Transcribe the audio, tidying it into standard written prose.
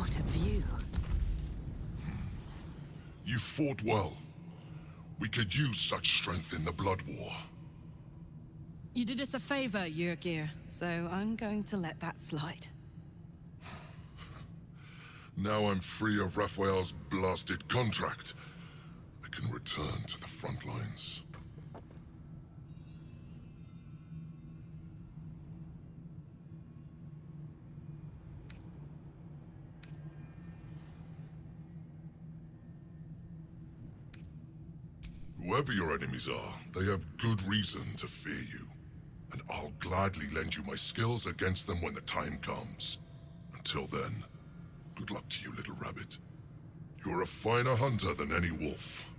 What a view. You fought well. We could use such strength in the Blood War. You did us a favor, Yurgir, so I'm going to let that slide. Now I'm free of Raphael's blasted contract. I can return to the front lines. Whoever your enemies are, they have good reason to fear you. And I'll gladly lend you my skills against them when the time comes. Until then, good luck to you, little rabbit. You're a finer hunter than any wolf.